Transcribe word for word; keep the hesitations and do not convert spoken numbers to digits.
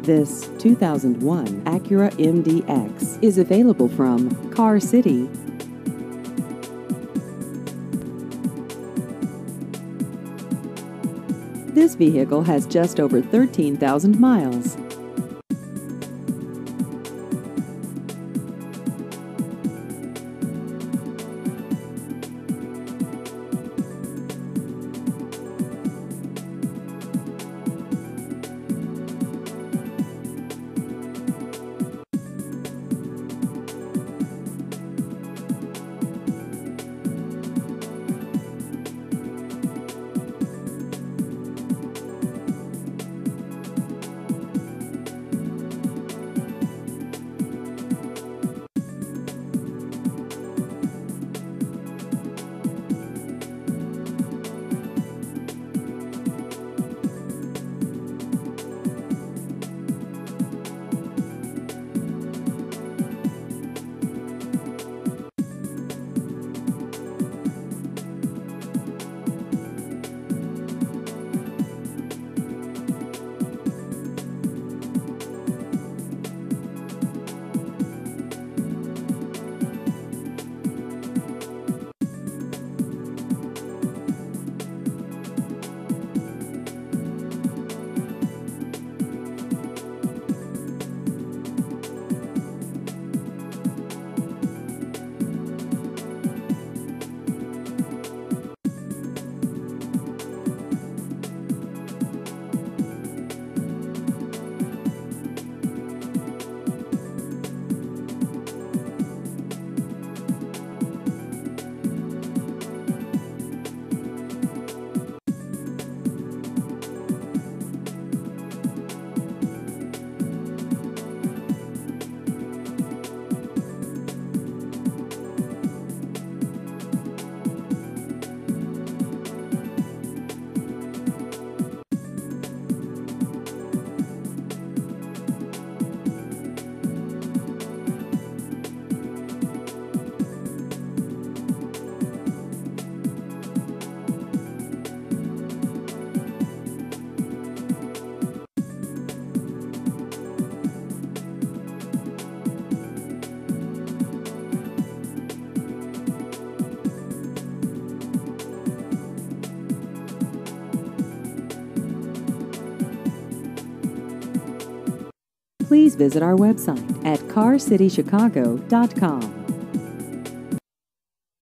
This two thousand one Acura M D X is available from Car City. This vehicle has just over thirteen thousand miles. Please visit our website at car city chicago dot com.